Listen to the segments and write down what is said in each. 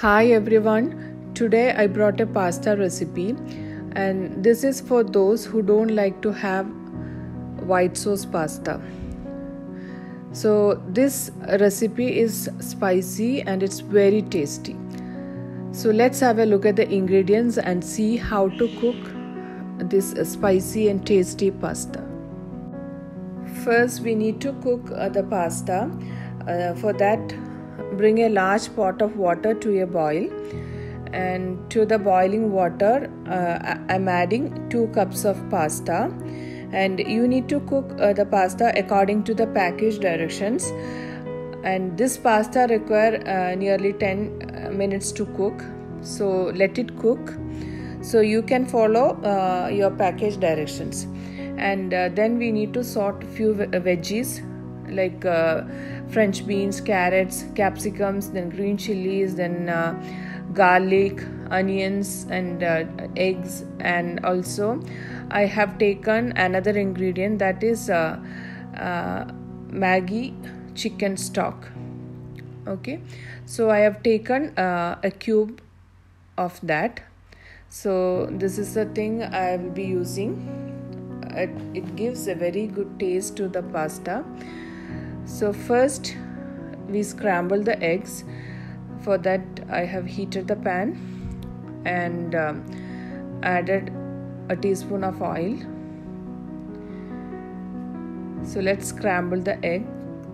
Hi everyone, today I brought a pasta recipe and this is for those who don't like to have white sauce pasta. So this recipe is spicy and it's very tasty. So let's have a look at the ingredients and see how to cook this spicy and tasty pasta. First we need to cook the pasta. For that, bring a large pot of water to a boil, and to the boiling water I'm adding 2 cups of pasta, and you need to cook the pasta according to the package directions, and this pasta require nearly 10 minutes to cook, so let it cook so you can follow your package directions. And then we need to sort a few veggies like French beans, carrots, capsicums, then green chilies, then garlic, onions, and eggs. And also I have taken another ingredient, that is Maggi chicken stock. Okay, so I have taken a cube of that. So this is the thing I will be using. It gives a very good taste to the pasta. So first we scramble the eggs. For that I have heated the pan and added a teaspoon of oil. So let's scramble the egg.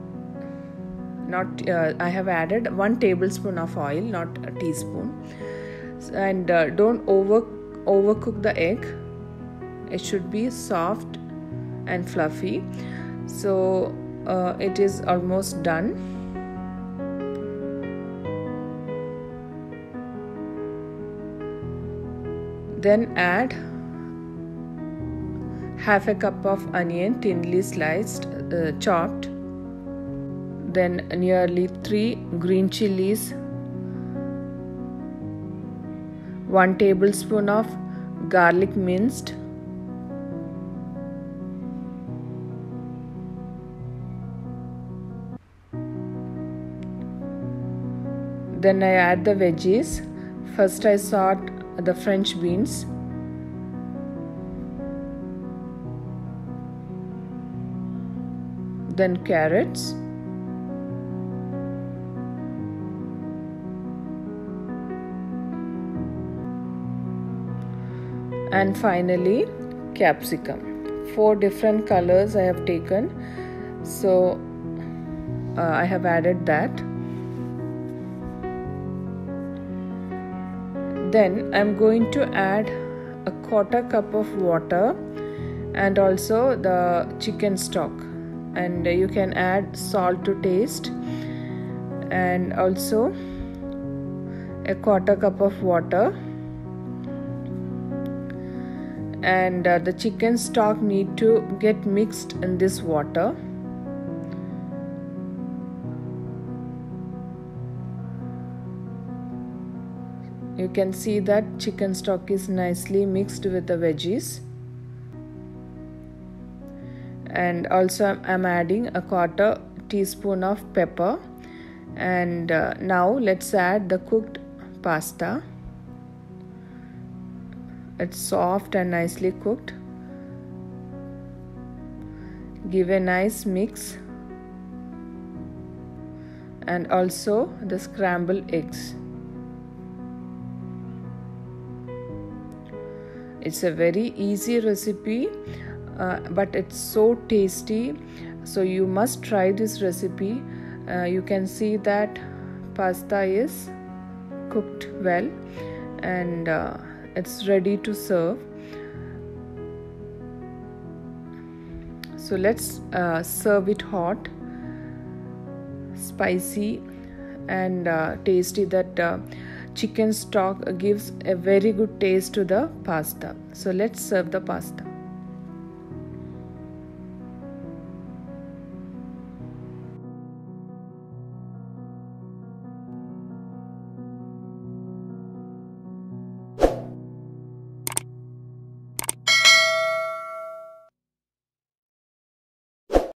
I have added 1 tablespoon of oil, not a teaspoon. And don't overcook the egg. It should be soft and fluffy. So it is almost done. Then add half a cup of onion, thinly sliced, chopped. Then nearly 3 green chilies, 1 tablespoon of garlic minced, then I add the veggies. First I saute the French beans, then carrots, and finally capsicum. 4 different colors I have taken, so I have added that. Then I'm going to add a 1/4 cup of water and also the chicken stock, and you can add salt to taste, and also a 1/4 cup of water, and the chicken stock need to get mixed in this water. You can see that chicken stock is nicely mixed with the veggies. And also I'm adding a 1/4 teaspoon of pepper. And now let's add the cooked pasta. It's soft and nicely cooked. Give a nice mix. And also the scrambled eggs. It's a very easy recipe, but it's so tasty. So you must try this recipe. You can see that pasta is cooked well, and it's ready to serve. So let's serve it hot, spicy and tasty. That chicken stock gives a very good taste to the pasta. So let's serve the pasta.